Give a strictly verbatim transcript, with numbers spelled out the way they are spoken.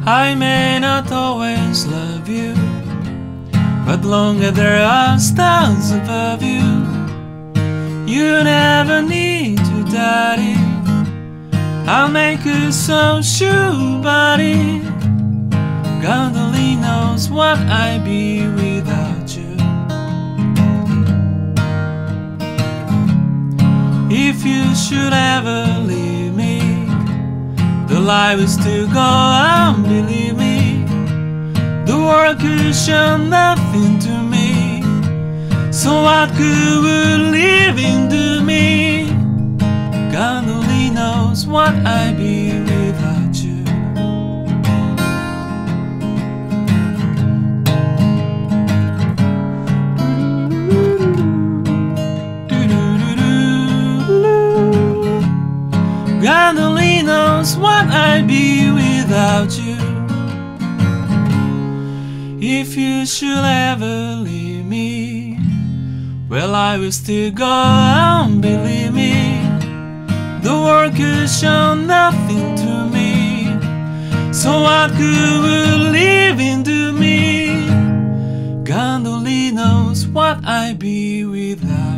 I may not always love you, but longer there are stars above you. You never need to doubt it. I'll make you so sure, buddy. God only knows what I'd be without you. If you should ever leave me, the light will still go on, believe me. The world could show nothing to me, so what good would living do me? God only knows what I'd be without you. God only knows what I'd be without you. If you should ever leave me, well, I will still go on, believe me. The world could show nothing to me, so what good would living do me? God only knows what I'd be without